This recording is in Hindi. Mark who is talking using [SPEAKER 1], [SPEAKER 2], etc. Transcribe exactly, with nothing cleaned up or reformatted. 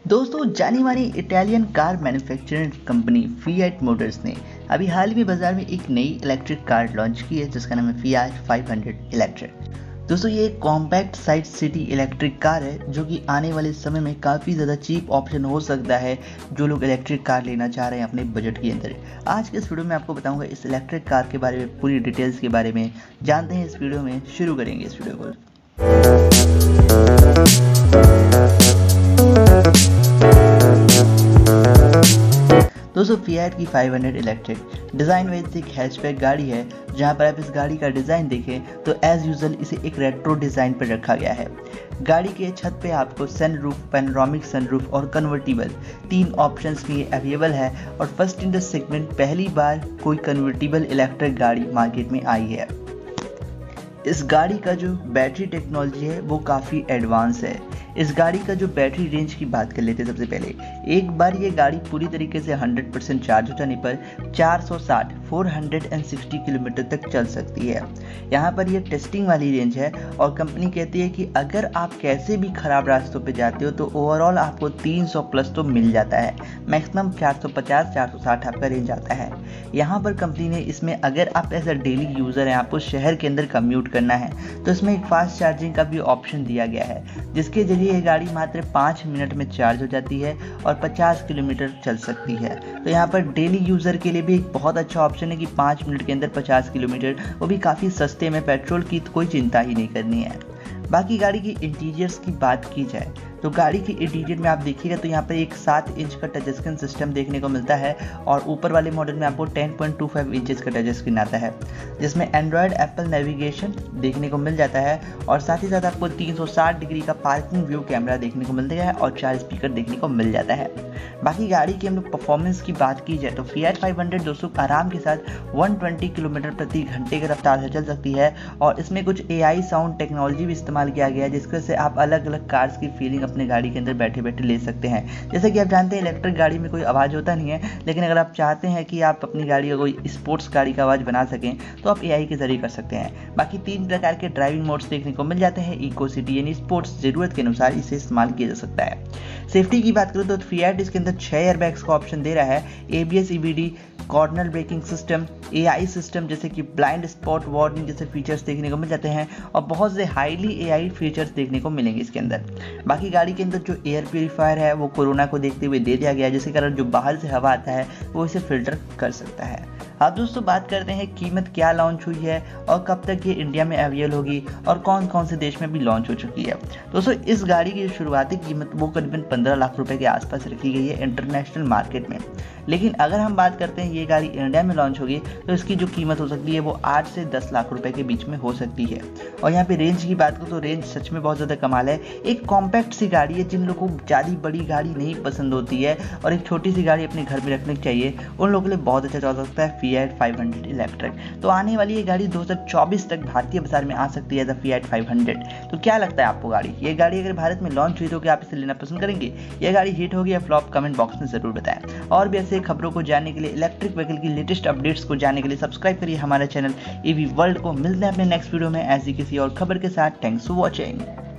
[SPEAKER 1] दोस्तों, जानी मानी Italian car manufacturing company Fiat Motors ने अभी हाल ही में बाजार में एक नई इलेक्ट्रिक कार लॉन्च की है जिसका नाम है फिएट फाइव हंड्रेड इलेक्ट्रिक। दोस्तों, ये एक compact size city electric car है जो कि आने वाले समय में काफ़ी ज़्यादा चीप ऑप्शन हो सकता है जो लोग इलेक्ट्रिक कार लेना चाह रहे हैं अपने बजट के अंदर। आज के इस वीडियो में आपको बताऊंगा इस इलेक्ट्रिक कार के बारे में, पूरी डिटेल्स के बारे में जानते हैं। इस वीडियो में शुरू करेंगे इस वीडियो को। दोस्तों, फिएट की five hundred electric design wise एक हैचबैक गाड़ी है। जहां पर आप इस गाड़ी का डिज़ाइन देखें तो एज यूजुअल इसे एक रेट्रो डिज़ाइन पर रखा गया है। गाड़ी के छत पे आपको सनरूफ, पैनोरामिक सनरूफ और कन्वर्टिबल तीन ऑप्शंस में अवेलेबल है और फर्स्ट इन द सेगमेंट पहली बार कोई कन्वर्टिबल इलेक्ट्रिक गाड़ी मार्केट में आई है। इस गाड़ी का जो बैटरी टेक्नोलॉजी है वो काफ़ी एडवांस है। इस गाड़ी का जो बैटरी रेंज की बात कर लेते हैं, सबसे पहले एक बार ये गाड़ी पूरी तरीके से हंड्रेड परसेंट चार्ज हो जाने पर चार सौ साठ किलोमीटर तक चल सकती है। यहाँ पर ये टेस्टिंग वाली रेंज है और कंपनी कहती है कि अगर आप कैसे भी ख़राब रास्तों पे जाते हो तो ओवरऑल आपको तीन सौ प्लस तो मिल जाता है। मैक्सिमम चार सौ पचास चार सौ साठ आपका रेंज आता है। यहाँ पर कंपनी ने इसमें अगर आप एज अ डेली यूज़र हैं, आपको शहर के अंदर कम्यूट करना है तो इसमें एक फास्ट चार्जिंग का भी ऑप्शन दिया गया है जिसके जरिए ये गाड़ी मात्र पाँच मिनट में चार्ज हो जाती है और पचास किलोमीटर चल सकती है। तो यहाँ पर डेली यूज़र के लिए भी एक बहुत अच्छा ऑप्शन है कि पाँच मिनट के अंदर पचास किलोमीटर, वो भी काफ़ी सस्ते में। पेट्रोल की तो कोई चिंता ही नहीं करनी है। बाकी गाड़ी की इंटीरियर्स की बात की जाए तो गाड़ी के इंटीरियर में आप देखिएगा तो यहाँ पर एक सात इंच का टच स्क्रीन सिस्टम देखने को मिलता है और ऊपर वाले मॉडल में आपको ten point two five inches का टच स्क्रीन आता है जिसमें एंड्रॉयड एप्पल नेविगेशन देखने को मिल जाता है और साथ ही साथ आपको तीन सौ साठ डिग्री का पार्किंग व्यू कैमरा देखने को मिलता है और चार स्पीकर देखने को मिल जाता है। बाकी गाड़ी की हम लोग परफॉर्मेंस की बात की जाए तो फिएट फाइव हंड्रेड दोस्तों आराम के साथ एक सौ बीस किलोमीटर प्रति घंटे की रफ्तार से चल सकती है और इसमें कुछ एआई साउंड टेक्नोलॉजी भी इस्तेमाल किया गया है जिसके से आप अलग अलग कार्स की फीलिंग अपने गाड़ी के अंदर बैठे बैठे ले सकते हैं। जैसे कि आप जानते हैं इलेक्ट्रिक गाड़ी में कोई आवाज़ होता नहीं है, लेकिन अगर आप चाहते हैं कि आप अपनी गाड़ी को कोई स्पोर्ट्स गाड़ी का आवाज़ बना सकें तो आप एआई के जरिए कर सकते हैं। बाकी तीन प्रकार के ड्राइविंग मोड्स देखने को मिल जाते हैं। इको सिटी यानी स्पोर्ट्स, ज़रूरत के अनुसार इसे इस्तेमाल किया जा सकता है। सेफ्टी की बात करूँ तो फिएट इसके अंदर छह एयरबैग्स का ऑप्शन दे रहा है। ABS, EBD, corner braking system, AI system जैसे कि ब्लाइंड स्पॉट वार्निंग जैसे फीचर्स देखने को मिल जाते हैं और बहुत से हाईली एआई फीचर्स देखने को मिलेंगे इसके अंदर। बाकी गाड़ी के अंदर जो एयर प्यूरीफायर है वो कोरोना को देखते हुए दे दिया गया है जिसके कारण जो बाहर से हवा आता है वो इसे फिल्टर कर सकता है। अब दोस्तों बात करते हैं कीमत क्या लॉन्च हुई है और कब तक ये इंडिया में अवेलेबल होगी और कौन कौन से देश में भी लॉन्च हो चुकी है। दोस्तों, इस गाड़ी की शुरुआती कीमत वो करीबन पंद्रह लाख रुपए के आसपास रखी गई है इंटरनेशनल मार्केट में। लेकिन अगर हम बात करते हैं ये गाड़ी इंडिया में लॉन्च होगी तो इसकी जो कीमत हो सकती है वो आठ से दस लाख रुपए के बीच में हो सकती है। और यहाँ पे रेंज की बात करूँ तो रेंज सच में बहुत ज़्यादा कमाल है। एक कॉम्पैक्ट सी गाड़ी है, जिन लोगों को ज़्यादा बड़ी गाड़ी नहीं पसंद होती है और एक छोटी सी गाड़ी अपने घर में रखने की चाहिए, उन लोगों के लिए बहुत अच्छा चल सकता है फिएट फाइव हंड्रेड इलेक्ट्रिक। तो आने वाली ये गाड़ी दो हज़ार चौबीस तक भारतीय बाजार में आ सकती है द फिएट फाइव हंड्रेड। तो क्या लगता है आपको गाड़ी ये गाड़ी अगर भारत में लॉन्च हुई तो क्या आप इसे लेना पसंद करेंगे? यह गाड़ी हिट होगी या फ्लॉप? कमेंट बॉक्स में जरूर बताएं। और भी ऐसे खबरों को जानने के लिए, इलेक्ट्रिक व्हीकल की लेटेस्ट अपडेट्स को जानने के लिए सब्सक्राइब करिए हमारे चैनल ईवी वर्ल्ड को। मिलते हैं अपने नेक्स्ट वीडियो में ऐसी किसी और खबर के साथ। Thanks for watching.